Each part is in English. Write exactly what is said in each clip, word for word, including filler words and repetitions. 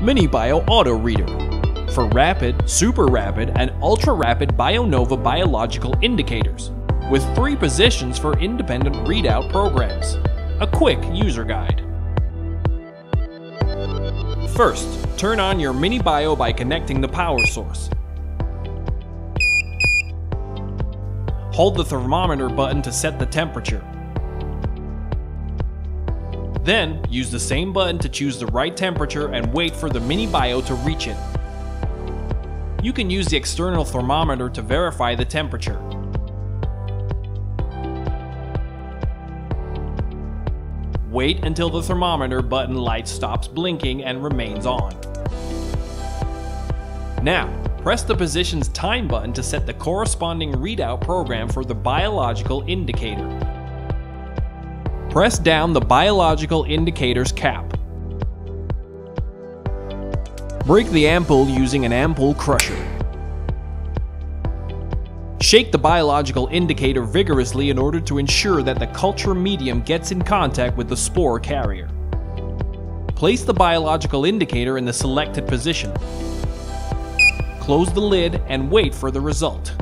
MiniBio Auto Reader for rapid, super rapid, and ultra rapid BioNova biological indicators, with three positions for independent readout programs. A quick user guide. First, turn on your MiniBio by connecting the power source. Hold the thermometer button to set the temperature. Then, use the same button to choose the right temperature and wait for the MiniBio to reach it. You can use the external thermometer to verify the temperature. Wait until the thermometer button light stops blinking and remains on. Now, press the position's time button to set the corresponding readout program for the biological indicator. Press down the biological indicator's cap. Break the ampoule using an ampoule crusher. Shake the biological indicator vigorously in order to ensure that the culture medium gets in contact with the spore carrier. Place the biological indicator in the selected position. Close the lid and wait for the result.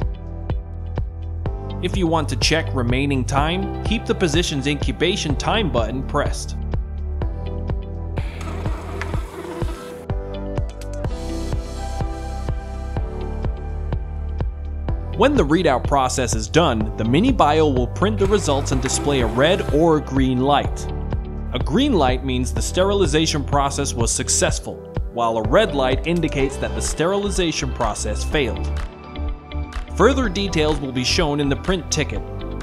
If you want to check remaining time, keep the position's incubation time button pressed. When the readout process is done, the MiniBio will print the results and display a red or a green light. A green light means the sterilization process was successful, while a red light indicates that the sterilization process failed. Further details will be shown in the print ticket.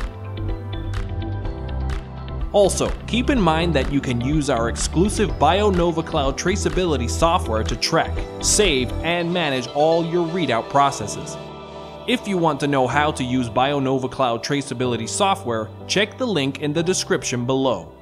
Also, keep in mind that you can use our exclusive BioNova Cloud traceability software to track, save, and manage all your readout processes. If you want to know how to use BioNova Cloud traceability software, check the link in the description below.